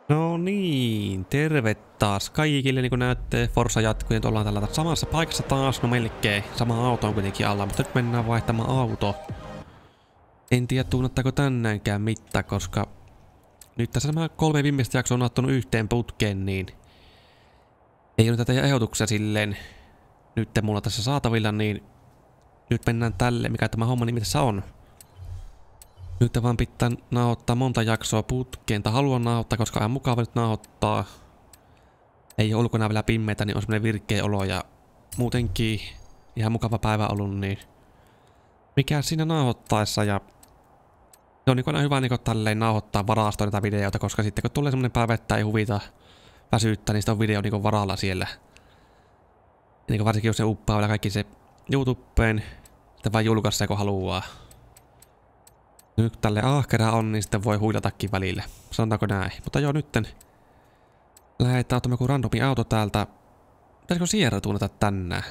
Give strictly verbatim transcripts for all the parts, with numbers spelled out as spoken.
No niin, terve taas kaikille, niin kuin näette, Forza jatkuu, nyt ollaan tällä samassa paikassa taas, no melkein, sama auto on kuitenkin alla, mutta nyt mennään vaihtamaan auto. En tiedä tuunattaako tänäänkään mitään, koska nyt tässä nämä kolme viimeistä jaksoa on ottanut yhteen putkeen, niin ei ole tätä ehdotuksia silleen nyt mulla tässä saatavilla, niin nyt mennään tälle, mikä tämä homma nimi tässä on. Nyt vaan pitää nauhoittaa monta jaksoa putkeen, tai haluan nauhoittaa, koska on mukava nyt nauhoittaa. Ei ole ulkona vielä pimmeitä, niin on semmonen virkeä olo ja muutenkin ihan mukava päivä ollut, niin mikä siinä nauhoittaessa ja se on niin aina hyvä niin tälleen nauhoittaa varastoon näitä videoita, koska sitten kun tulee semmonen päivä, että ei huvita väsyttää, niin sitten on video niin varalla siellä. Ja niin varsinkin jos se uppaa vielä kaikki se YouTubeen, sitten vaan julkaisee kun haluaa. Nyt tälle ahkera on, niin sitten voi huilatakin välillä. Sanotaanko näin? Mutta joo, nytten lähdetään ottamaan joku randomi auto täältä. Pitäisikö Sierra tuunata tänään?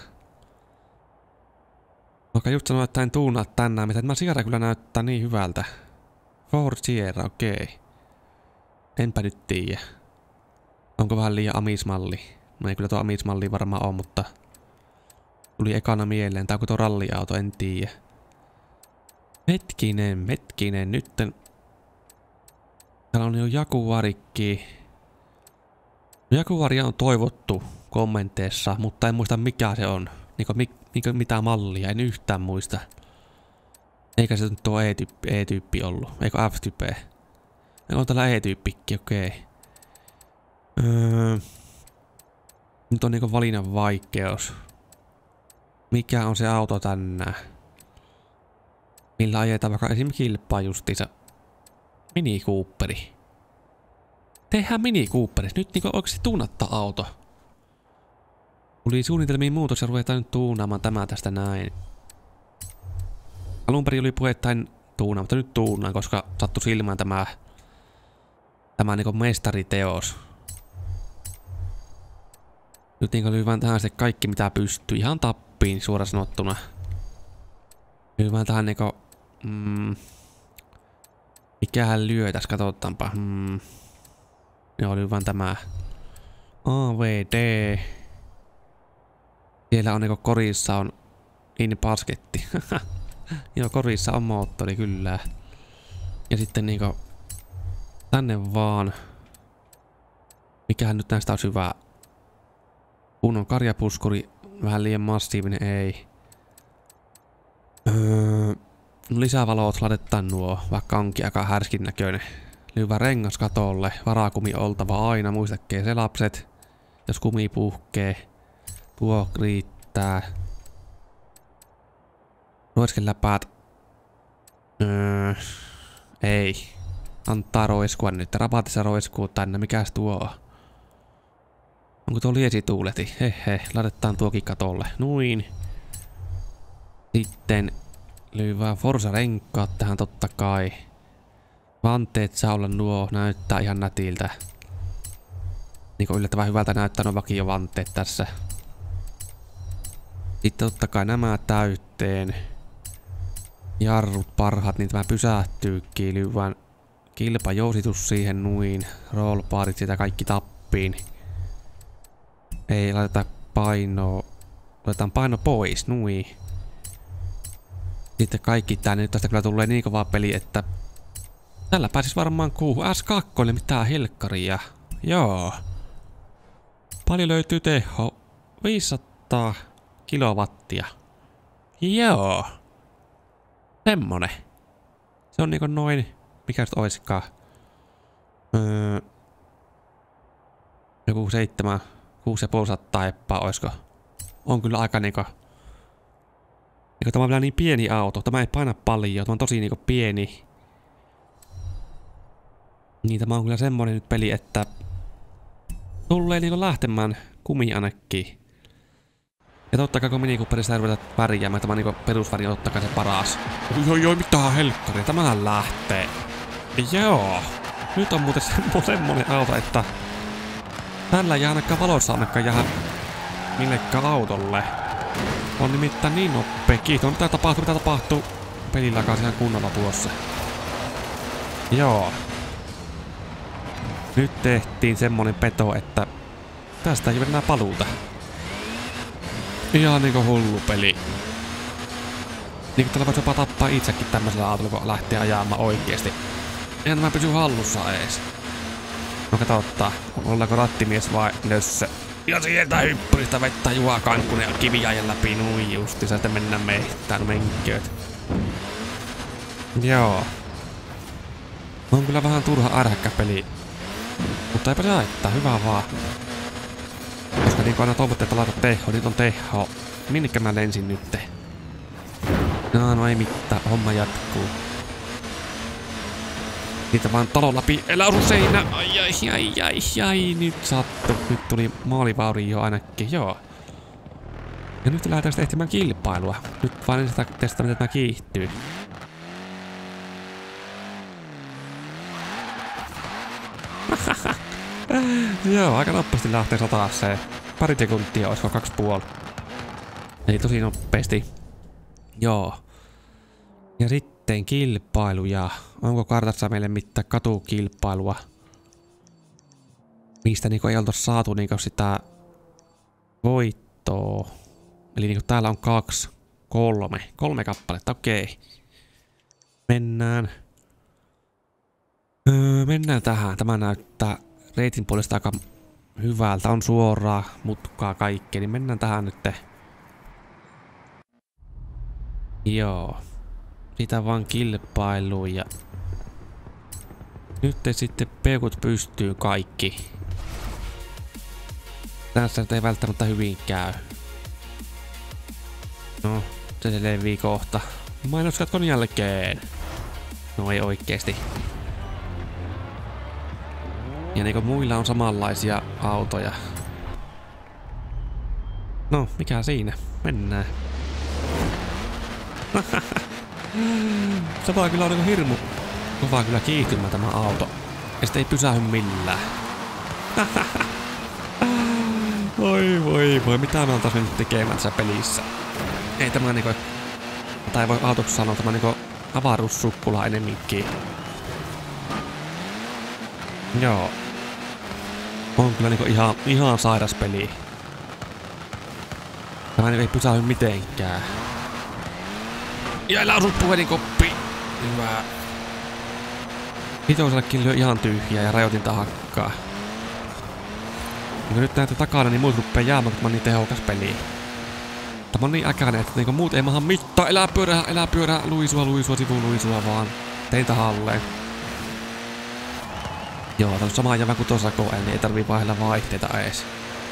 Vaikka just sanoin, että en tuunaa tänään, mitä tämä Sierra kyllä näyttää niin hyvältä. Ford Sierra, okei. Okay. Enpä nyt tiedä. Onko vähän liian amismalli? No ei kyllä tuo amismalli varmaan on, mutta tuli ekana mieleen. Tää onko tuo ralliauto, en tiedä. Hetkinen, hetkinen, nytten. Täällä on jo Jaguarikki. Jaguaria on toivottu kommenteissa, mutta en muista mikä se on. Niinku, mi, niinku mitä mallia, en yhtään muista. Eikä se nyt tuo E-tyyppi, E-tyyppi ollut, eikö F-type? On täällä E-tyyppikki, okei. Okay. Öö, nyt on niinku valinnan vaikeus. Mikä on se auto tänään? Millä ajetaan vaikka esimerkiksi kilpaa justiinsa. Mini Cooperi. Tehdään Mini Cooperissa. Nyt niinku oikeesti tuunattaa auto. Tuli suunnitelmiin muutos ja ruvetaan nyt tuunaamaan tämä tästä näin. Alun perin oli puhetta en tuunaa, mutta nyt tuunaan, koska sattui silmään tämä tämä niinku mestariteos. Nyt niinku lyvään tähän sitten kaikki mitä pystyy. Ihan tappiin suoraan sanottuna. Lyvään tähän niinku Mm. Mikähän lyö tässä, katsotaanpa. Mm. Joo, oli vaan tämä A V D. Siellä on niinku korissa on in basketti. Joo, korissa on moottori kyllä. Ja sitten niinku tänne vaan. Mikähän nyt näistä on hyvä? Kunnon karjapuskuri. Vähän liian massiivinen, ei. Öö. Lisävalot laitetaan nuo, vaikka onkin aika härskin näköinen. Lyvä rengas katolle, varakumi oltava aina, muistakkee se lapset. Jos kumi puhkee, tuo riittää. Ruiskeläpäät. Öö, ei. Antaa roiskua nyt, rabatissa roiskuu tänne, mikäs tuo on? Onko tuo liesituuleti? Hehe, laitetaan tuokin katolle. Noin. Sitten lyvää Forza-renkaat tähän totta kai. Vanteet saa olla nuo, näyttää ihan nätiltä. Niinku yllättävän hyvältä näyttää nuo vakiovanteet tässä. Sitten totta kai nämä täytteen. Jarrut parhaat, niin tämä pysähtyykin. Lyvään kilpajousitus siihen nuin. Rollbarit sitä kaikki tappiin. Ei laiteta painoa. Otetaan paino pois, nuin. Sitten kaikki tää, nyt tästä kyllä tulee niin kovaa peli, että tällä pääsis varmaan kuuhun. S kaksi, mitään helkkaria. Joo. Paljon löytyy teho. viisisataa kilowattia. Joo. Semmonen. Se on niinku noin, mikä sit oiskaan. Öö, joku seitsemän, kuusi ja puolisataa eppaa oisko. On kyllä aika niinku Niin, tämä on vielä niin pieni auto. Tämä ei paina paljon. Tämä on tosi niin pieni. Niin tämä on kyllä semmonen nyt peli, että tulee niin lähtemään kumi ainakin. Ja totta kai kun Mini Cooperissa ei ruveta värjäämään, tämä niin perusväri on totta kai se paras. Joo joo, mitään helkkaria. Tämähän lähtee. Joo. Nyt on muuten semmonen auto, että tällä ei ainakaan valossa ainakaan jää millekään autolle. On nimittäin niin nopea. Kiitos, mitä tapahtuu, mitä tapahtuu. Pelillä kanssa ihan kunnolla tuossa. Joo. Nyt tehtiin semmonen peto, että tästä ei ole enää paluuta. Ihan niinku hullu peli. Niinku tällä voisi jopa tappaa itsekin tämmöisellä autolla, kun lähtee ajamaan oikeesti. Eihän tämä pysy hallussa ees. No katsotaan, ollaanko rattimies vai nössö. Ja sieltä hyppyristä vettä Juha Kankkunen ja kiviajan läpi nui justiinsa, sitten mennään mehtään, no menkööt. Joo. On kyllä vähän turha ärhäkkä peli. Mutta eipä se haittaa, hyvä vaan. Koska niin kuin aina toivottiin, että laita teho, nyt on teho. Minnekä mä lensin nytte? No, no ei mitään, homma jatkuu. Niitä vaan talon läpi, elä osu seinä! Ai ai ai ai ai, nyt sattu. Nyt tuli maalivauri jo ainakin, joo. Ja nyt lähdetään sitten ehtimään kilpailua. Nyt vaan ensin testaa, miten tämä kiihtyy. Joo, aika nopeasti lähtee sataaseen. Pari sekuntia, olisiko kaksi puoli. Eli tosi nopeasti. Joo. Ja sitten kilpailuja. Onko kartassa meille mitään katukilpailua? Mistä niinku ei oltu saatu niinku sitä voittoa. Eli niinku täällä on kaksi, kolme, kolme kappaletta, okei. Mennään. Öö, mennään tähän. Tämä näyttää reitin puolesta aika hyvältä. On suoraa, mutkaa kaikkea, niin mennään tähän nyt. Joo. Sitä vaan kilpailuun ja... Nyt sitten peukut pystyy kaikki. Tässä ei välttämättä hyvin käy. No, se levii kohta. Mainoskatkon jälkeen. No ei oikeesti. Ja niinku muilla on samanlaisia autoja. No, mikä siinä? Mennään. Se vaan kyllä on niinku hirmu kova kyllä kiihtymä tämä auto. Ja sit ei pysähy millään. Voi voi voi, mitä me oltais nyt tekemään tässä pelissä? Ei tämä niinku... Tai voi autoksi sanoa, tämä niinku avaruussukkula enemminkin. Joo. On kyllä niinku ihan, ihan sairas peli. Tämä niinku ei pysähy mitenkään. Ja älä osu puhelinkoppi! Hyvä. Vitosellekin lyö ihan tyhjää ja rajoitinta hakkaa. Niin nyt näette takana, niin muut ruppee jäämään, kun mä oon niin tehokas peli. Tämä on niin äkäinen, että niinku muut ei maha mittaa. Elää pyörää, elää pyörää, luisua, luisua, sivu luisua vaan. Tein tahalleen. Joo, tää on sama jävä kuin tuossa koe, niin ei tarvii vaihella vaihteita ees.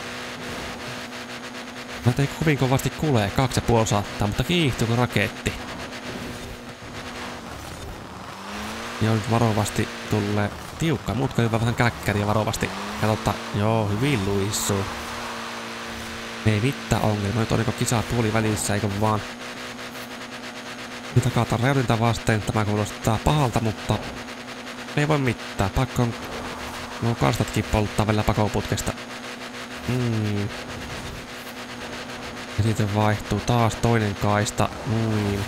Mä tein kovin kovasti kulee, kaksi ja puoli saattaa, mutta kiihtyy kuin raketti. Joo, nyt varovasti tulee tiukka, mutka hyvä vähän käkkäriä varovasti. Katsotaan, joo, hyvin luissuu. Ei mitään ongelma, nyt on niinku kisaa puoli välissä, eikö vaan. Nyt takataan reunilta vasten, tämä kuulostaa pahalta, mutta ei voi mitään, pakko on... No karstatkin polttaa vielä pakoputkesta. Mm. Ja sitten vaihtuu taas toinen kaista, noin.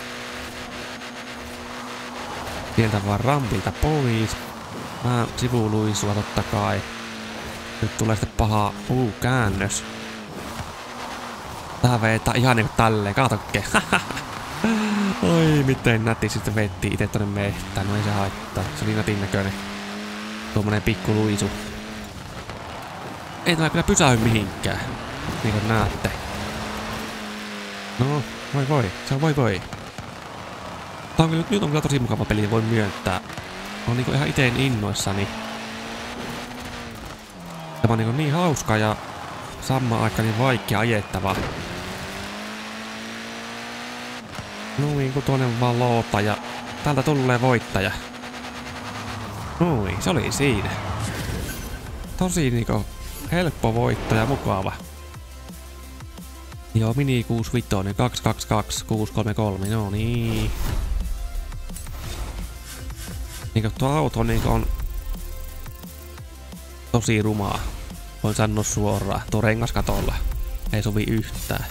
Sieltä vaan rampilta pois. Vähän sivuluisua totta kai. Nyt tulee sitten paha uu käännös. Tää vetää ihan niinku tälleen, kaatokke. Oi miten nätti sitten vetti ite tonne mehtään, no ei se haittaa. Se oli nätin näköinen. Tuommoinen pikku luisu. Ei tämä kyllä pysähy mihinkään. Niin kuin näette. No, voi voi, se on voi voi. Tää on kyllä, nyt on kyllä tosi mukava peli, voi myöntää. On niinku ihan iteen innoissani. Tämä on niinku niin hauska ja samaan aikaan niin vaikea ajettava. Noin, kun tuonne vaan loota ja täältä tulee voittaja. Noin, se oli siinä. Tosi niinku helppo voittaja, mukava. Joo, Mini kuusikymmentäviisi, kaksi kaksi kaksi, kuusi kolme kolme, no niin. Niinku tuo auto niinku on tosi rumaa. Voin sanoa suoraan, tuo rengas katolla. Ei sovi yhtään.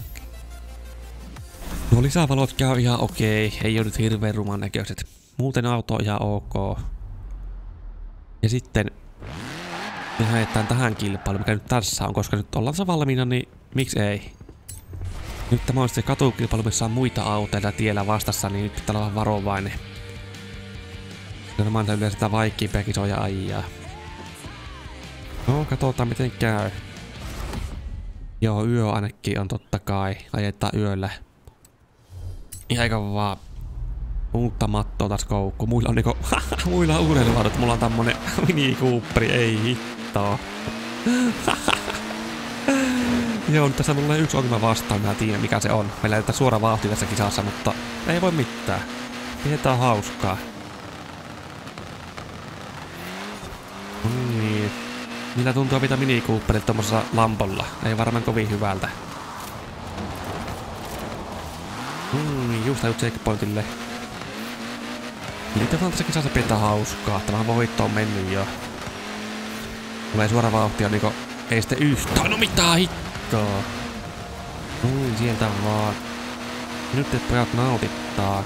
No lisävalot käy ihan okei, ei oo nyt hirveen ruman näköiset. Muuten auto on ihan ok. Ja sitten Me haetaan tähän kilpailuun, mikä nyt tässä on, koska nyt ollaan se valmiina, niin miksi ei? Nyt tämä on se katukilpailu, missä on muita autoja tiellä vastassa, niin nyt pitää olla varovainen. Nämä on yleensä sitä vaikeampia kisoja ajaa. No, katsotaan miten käy. Joo, yö ainakin on totta kai. Ajetaan yöllä. Ihan eikä vaan uutta mattoa taas koukku. Muilla on niinku... muilla on urheiluvaadot. Mulla on tämmönen Mini Cooperi. Ei hittoa. Joo, nyt tässä mulla on yksi ongelma vastaan. Mä tiedän mikä se on. Meillä ei tätä suora vauhti tässä kisassa, mutta ei voi mitään. Pidetään hauskaa. Niin. Millä tuntuu mitä Mini Cooperit tommosessa lampolla? Ei varmaan kovin hyvältä. Mm, just ajut checkpointille. Niitä vaan tässä kisassa pitää hauskaa. Tämä voitto on mennyt jo. Tulee suora vauhtia niinku... Ei sitten yhtään. No mitä hittoa? Ui, sieltä vaan. Nyt te pojat nautittaa.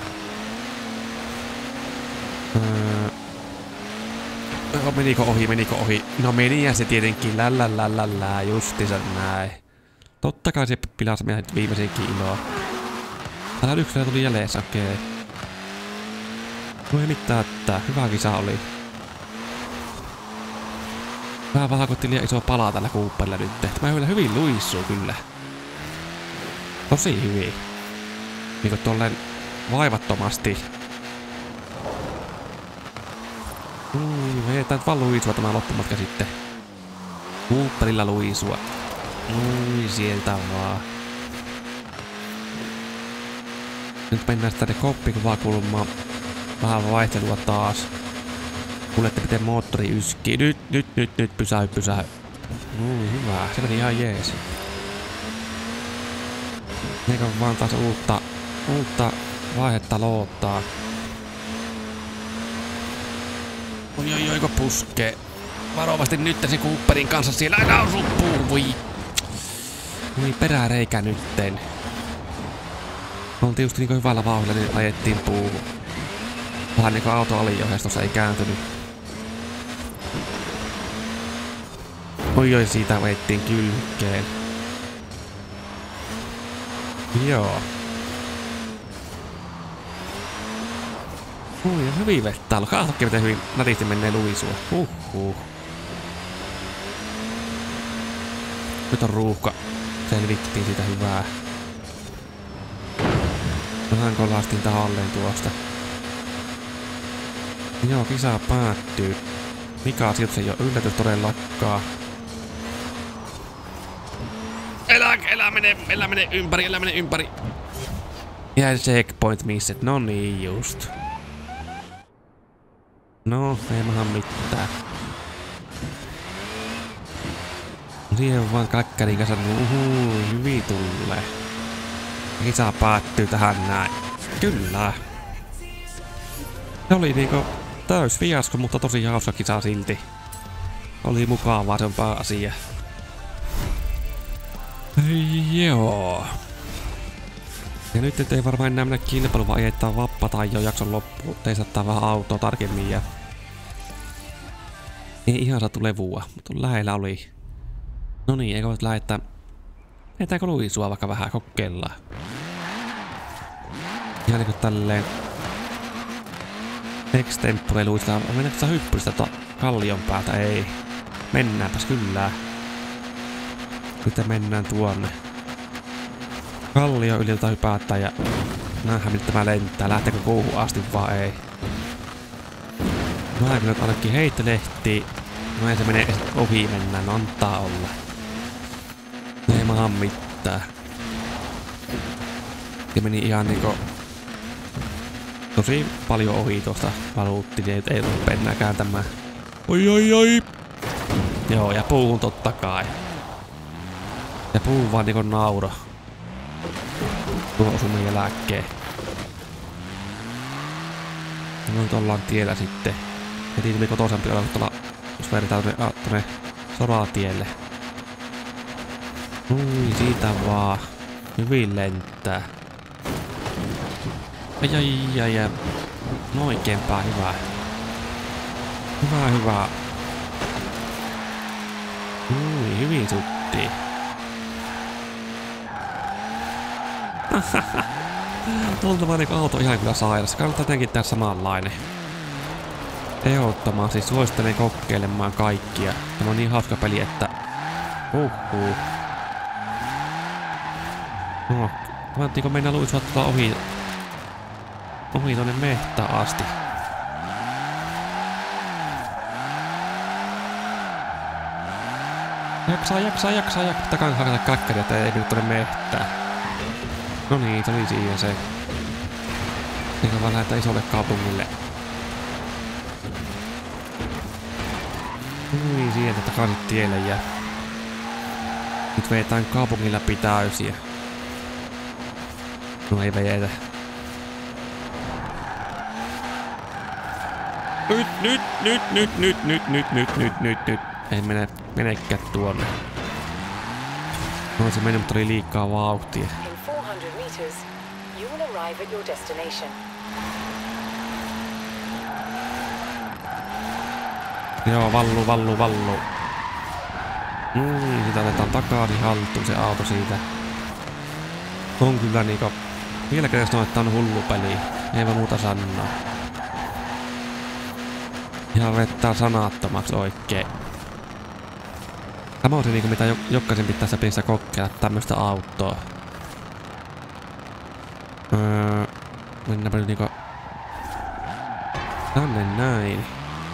Öö... Menikö ohi, menikö ohi? No menihän se tietenkin, lällälälällä, justiinsa näin. Totta kai se pilasi meidän viimeisenkin iloa. Täällä yksilöä tuli jäljessä, okei. Okay. No ei mitään, että hyvä kisa oli. Vähän vahakotti liian iso palaa tällä Cooperilla nyt. Tämä kyllä hyvin luissuu kyllä. Tosi hyvin. Niinku tolleen vaivattomasti. Ui, vedetään nyt vaan luisua tämä loppumatka sitten. Cooperilla luisua. Ui, sieltä vaan. Nyt mennään sitten tänne koppikuvakulmaan. Vähän vaihtelua taas. Kuulette miten moottori yskii. Nyt, nyt, nyt, nyt, pysähy, pysähy. Ui, hyvä. Se meni ihan jees. Eikä vaan taas uutta, uutta vaihetta loottaa. Oi oi oi, kun puskee. Varovasti nyt se Cooperin kanssa siellä. Älä osu puuhun, voi. Voi peräreikä nytten. Me oltiin just niinku hyvällä vauhdilla, niin ajettiin puuhun. Vähän niinku auto aliohjeistossa ei kääntynyt. Oi oi, siitä veittiin kylkeen. Joo. Ui, on hyvin vettä ollut. Kahtokki miten hyvin nätisti menee luisua. Huhhuh. Nyt on ruuhka. Selvittiin siitä hyvää. Vähän kolastin tahalleen tuosta. Joo, kisa päättyy. Mika sieltä ei oo yllätys todellakaan. Elä, elä mene, elä mene ympäri, elä mene ympäri. Ja checkpoint misset, no niin just. No, ei mahan mitään. Siihen vaan kakkarin kanssa, uhuu, hyvin tulee. Kisa päättyy tähän näin. Kyllä. Se oli niinku täys fiasko, mutta tosi hauska kisa silti. Oli mukavaa, se on pääasia. Joo. Ja nyt ei varmaan enää mennä kilpailuun, vaan ajetaan vappa tai jo jakson loppuun. Teistattaa vähän autoa tarkemmin ja... Ei ihan saatu levua, mutta lähellä oli. No niin, eikö voit lähettää... Lähetäänkö luisua vaikka vähän kokeillaan? Ihan niinku tälleen... Extempore luistaa. Mennäänkö tässä hyppystä tota kallion päältä? Ei. Mennäänpäs kyllä. Nyt mennään tuonne. Kallio yliltä hypättää ja... Nähdään miten tämä lentää. Lähteekö kuuhun asti vaan ei. Mä kyllä ainakin heittelehtii. No ei se menee ohi mennään. No antaa olla. Ei maha mitään. Se meni ihan niinku... Tosi paljon ohi tuosta valuuttiin, ei, ei tullut enää kääntämään. Oi oi oi! Joo, ja puuhun totta kai. Ja puu vaan niinku nauro. Tuo osui meidän lääkkeen. No nyt ollaan tiellä sitten. Heti tuli kotoisempi olla tuolla, jos vertaa tuonne, ah, tuonne soratielle. Ui, siitä vaan. Hyvin lentää. Ai ai ai ai. No oikeinpä hyvä. Hyvä hyvä. Ui, hyvin suttiin. Oltava niinku auto ihan kyllä sairas. Kannattaa jotenkin tehdä samanlainen. Ehdottomaan, siis suosittelen kokeilemaan kaikkia. Tämä on niin hauska peli, että... Uhuh. No, voittiinko mennä luisua tuota ohi... Ohi tonne mehtään asti. Jaksaa, jaksaa, jaksaa, jaksaa. Takan hakata kakkari, että ei mene tonne mehtään. No niin, se oli siinä se. Eikä vaan lähdetään isolle kaupungille. Ui, sieltä takaisin tielle ja... Nyt vedetään kaupungin läpi täysiä. No ei vejetä. Nyt, nyt, nyt, nyt, nyt, nyt, nyt, nyt, nyt, nyt, nyt. Ei mene, menekään tuonne. No se meni, mutta oli liikaa vauhtia. Joo, vallu, vallu, vallu. Mm, sitä otetaan takaisin haltuun se auto siitä. On kyllä niinku... Vielä kerran sanoo, että on hullu peli. Ei voi muuta sanoa. Ihan vettää sanattomaksi oikein. Tämä on se niinku mitä jokaisen pitää tässä pelissä kokeilla tämmöstä autoa. Öö, mennäänpä nyt niinku... Tänne näin.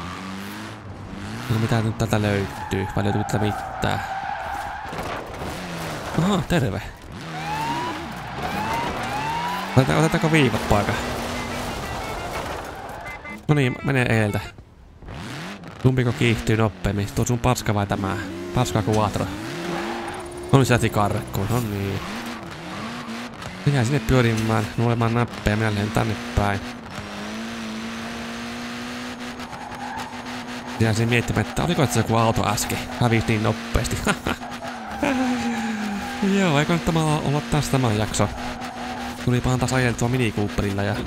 No mitä nyt täältä löytyy? Vai löytyy täältä mitään? Aha, terve. Otetaanko, otetaanko viivat paikka? No niin, menee edeltä. Kumpiko kiihtyy nopeammin? Tuo sun paska vai tämä? Paska Quattro. On sieltä karkkuun, no niin. Minä sinne pyörimään, nuolemaan nappeja, minä lähden tänne päin. Ja se miettimään, että oliko se joku auto äsken? Hävisi niin nopeasti. Joo, eikö nyt tämä olla taas tämä jakso? Tulipahan taas ajeltua Mini Cooperilla ja...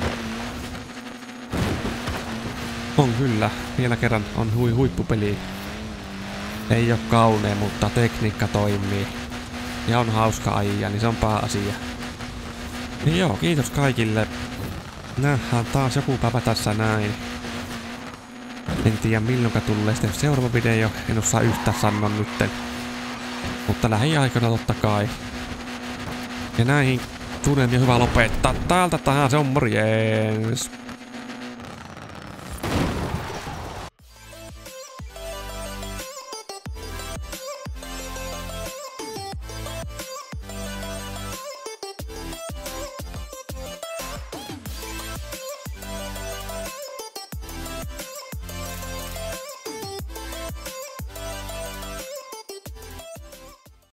On kyllä. Vielä kerran on hui huippupeli. Ei oo kaunea, mutta tekniikka toimii. Ja on hauska ajaa, niin se on pääasia. Niin joo, kiitos kaikille. Nähdään taas joku päivä tässä näin. En tiedä milloinka tulee sitten seuraava video, en osaa yhtään sanoa nytten. Mutta lähiaikoina totta kai. Ja näihin tunnelmiin hyvä lopettaa. Täältä tähän se on morjens.